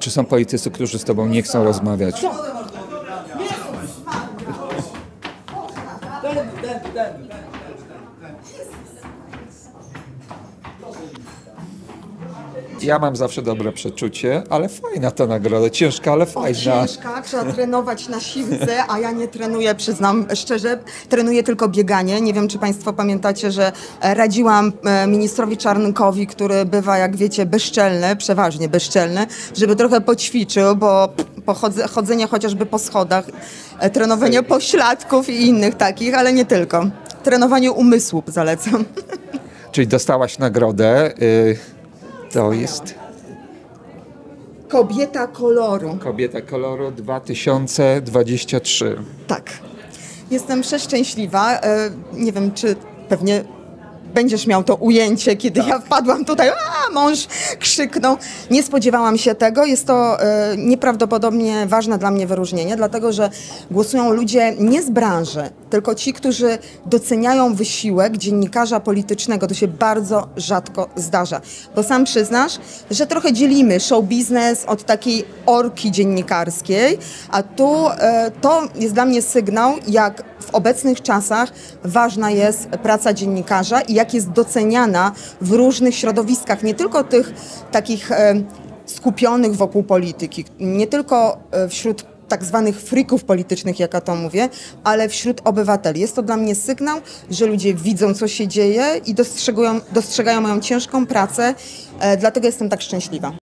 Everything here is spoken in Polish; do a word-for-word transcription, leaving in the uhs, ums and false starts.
Czy są politycy, którzy z tobą nie chcą rozmawiać? Ja mam zawsze dobre przeczucie, ale fajna ta nagroda, ciężka, ale fajna. Ciężka, trzeba trenować na siłce, a ja nie trenuję, przyznam szczerze, trenuję tylko bieganie. Nie wiem, czy Państwo pamiętacie, że radziłam e, ministrowi Czarnkowi, który bywa, jak wiecie, bezczelny, przeważnie bezczelny, żeby trochę poćwiczył, bo po chodze, chodzenie chociażby po schodach, e, trenowanie pośladków i innych takich, ale nie tylko. Trenowanie umysłu zalecam. Czyli dostałaś nagrodę. y, To jest Kobieta koloru. Kobieta koloru dwa tysiące dwadzieścia trzy. Tak. Jestem przeszczęśliwa. E, Nie wiem, czy pewnie będziesz miał to ujęcie, kiedy ja wpadłam tutaj, a mąż krzyknął. Nie spodziewałam się tego. Jest to e, nieprawdopodobnie ważne dla mnie wyróżnienie, dlatego że głosują ludzie nie z branży, tylko ci, którzy doceniają wysiłek dziennikarza politycznego. To się bardzo rzadko zdarza. Bo sam przyznasz, że trochę dzielimy show biznes od takiej orki dziennikarskiej, a tu e, to jest dla mnie sygnał, jak w obecnych czasach ważna jest praca dziennikarza i jak jest doceniana w różnych środowiskach, nie tylko tych takich e, skupionych wokół polityki, nie tylko e, wśród tak zwanych frików politycznych, jak ja to mówię, ale wśród obywateli. Jest to dla mnie sygnał, że ludzie widzą, co się dzieje i dostrzegają, dostrzegają moją ciężką pracę, e, dlatego jestem tak szczęśliwa.